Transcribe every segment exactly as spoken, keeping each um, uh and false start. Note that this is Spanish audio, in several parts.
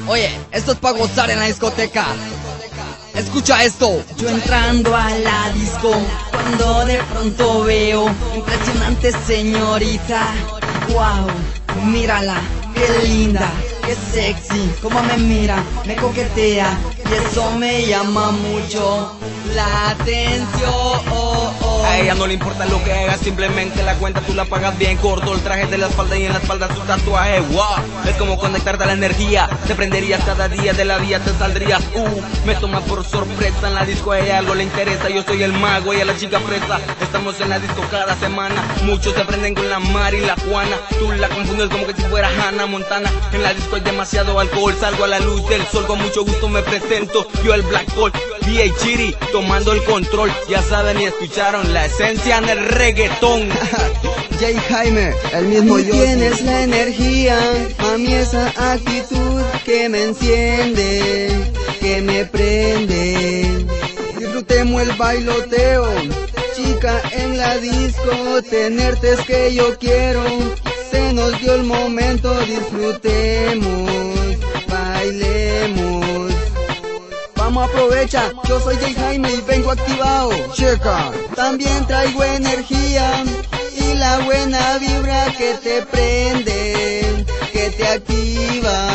Oye, esto es para gozar en la discoteca. Escucha esto. Yo entrando a la disco, cuando de pronto veo impresionante señorita. Wow, mírala, qué linda, qué sexy, cómo me mira, me coquetea, y eso me llama mucho la atención. Oh, oh. A ella no le importa lo que hagas, simplemente la cuenta tú la pagas bien. Corto el traje de la espalda y en la espalda su tatuaje. Wow, es como conectarte a la energía. Te prenderías cada día de la vía, te saldrías. Uh, me toma por sorpresa. En la disco a ella algo le interesa. Yo soy el mago, ella la chica fresa. Estamos en la disco cada semana. Muchos se prenden con la Mari y la Juana. Tú la confundes como que si fuera Hannah Montana. En la disco hay demasiado alcohol. Salgo a la luz del sol, con mucho gusto me presento. Yo el Black Hole, D J Chiri, tomando el control. Ya saben y escucharon la esencia en el reggaetón. Jay Jaime, el mismo Tú yo. tienes la energía, mami, esa actitud que me enciende, que me prende. Disfrutemos el bailoteo, Chica en la disco, tenerte es que yo quiero. Se nos dio el momento, disfrutemos, bailemos. vamos aprovecha. Yo soy Jay Jaime y vengo activado. Checa. También traigo energía y la buena vibra que te prende, que te activa.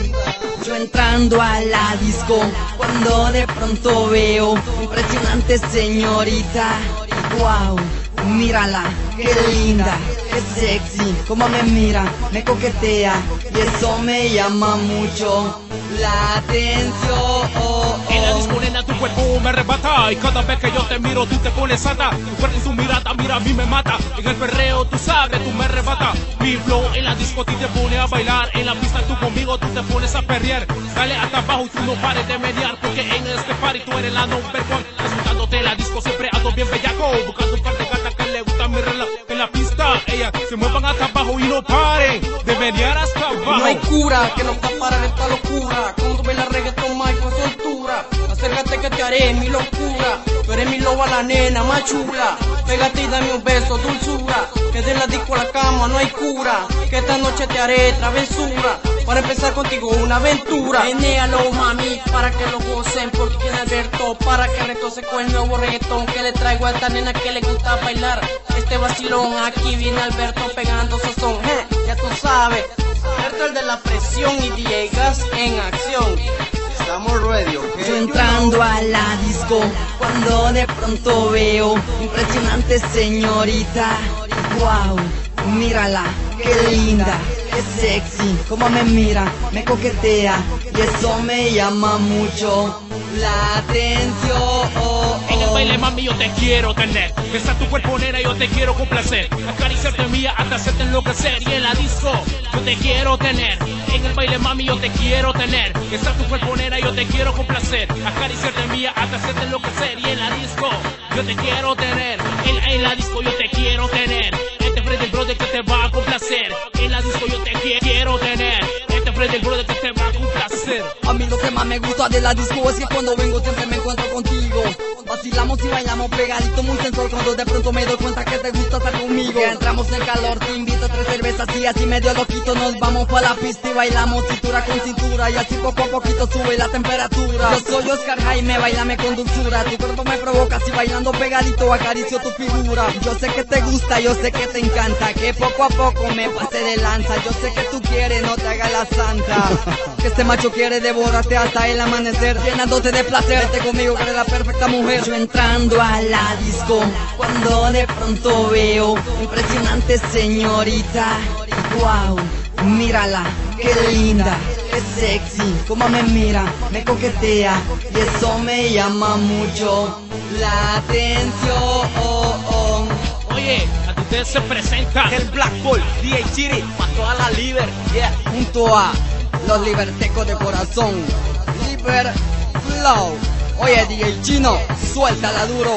Yo entrando a la disco, cuando de pronto veo impresionante señorita. Wow, mírala, qué linda, qué sexy, cómo me mira, me coquetea, y eso me llama mucho la atención. Oh, oh. En la disco, nena, tu cuerpo me arrebata, y cada vez que yo te miro tú te pones sata. Tu cuerpo y tu mirada, mira, a mí me mata. En el perreo, tú sabes, tú me arrebata. Mi flow en la disco, ti te pone a bailar. En la pista tú conmigo, tú te pones a perrear. Dale hasta abajo y tú no pares de mediar, porque en este party tú eres la number one. Disfrutándote la disco, siempre ando bien bellaco, buscando un par de gatas que le gusta mi reloj. En la pista, ellas se muevan hasta abajo y no paren de mediar hasta abajo. No hay cura que nos va a parar esta locura. Cuando bailas reggaetón, más con soltura. Acércate que te haré mi locura. Tú eres mi loba, la nena más chula. Pégate y dame un beso, dulzura. Que de la disco a la cama no hay cura. Que esta noche te haré travesura. Para empezar contigo una aventura. Menéalo, mami, para que lo gocen. Porque tiene Alberto, para que retose con el nuevo reggaetón que le traigo a esta nena que le gusta bailar. Este vacilón, aquí viene Alberto pegando sazón. Eh, ya tú sabes, Alberto el de la presión y D J Gas en acción. Estamos ready, ¿ok? Yo entrando a la disco, cuando de pronto veo impresionante señorita. Wow, mírala, qué linda, qué sexy, cómo me mira, me coquetea, y eso me llama mucho la atención. Oh, En el oh. baile, mami, yo te quiero tener. Besar tu cuerpo, nena, yo te quiero complacer. Acariciarte mía hasta hacerte enloquecer. Y en la disco, yo te quiero tener. En el baile, mami, yo te quiero tener. Besar tu cuerpo, nena, yo te quiero complacer. Acariciarte mía hasta hacerte enloquecer. Y en la disco, yo te quiero tener. En, en la disco, yo te quiero tener. Este Freddy brother que te va a complacer. En la disco, yo te qui- quiero tener. Este Freddy brother que te va a complacer. A mí lo que más me gusta de la disco es que cuando vengo siempre me encuentro contigo. Vacilamos y bailamos pegadito muy sensual, cuando de pronto me doy cuenta que te gusta estar conmigo. Ya entramos en calor, te invito a tres cervezas y así medio loquito nos vamos pa' la pista y bailamos cintura con cintura, y así poco a poquito sube la temperatura. Yo soy Oscar Jaime, bailame con dulzura, tu cuerpo me provoca así bailando pegadito, acaricio tu figura. Yo sé que te gusta, yo sé que te encanta, que poco a poco me pase de lanza. Yo sé que tú quieres, no te hagas la santa, que este macho quiere devorarte hasta el amanecer, llenándote de placer. Vete conmigo que eres la perfecta mujer. Yo entrando a la disco, cuando de pronto veo impresionante señorita. Wow, mírala, qué linda, qué sexy, cómo me mira, me coquetea, y eso me llama mucho la atención. Oh, oh. Oye, a ustedes se presenta El Black Hole, D J Chiri, pa' toda la liber, yeah. Junto a los libertecos de corazón, Liber Flow. Oye, D J Chino, suéltala duro.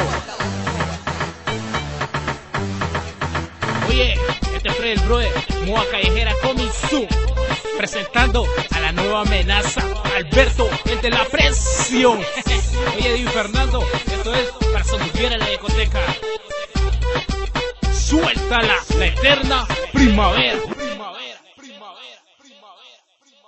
Oye, este fue el brother Moa Callejera Coming Soon, presentando a la nueva amenaza, Alberto, el de la presión. Oye, Di Fernando, esto es para sonreír en la discoteca. Suéltala, la eterna primavera.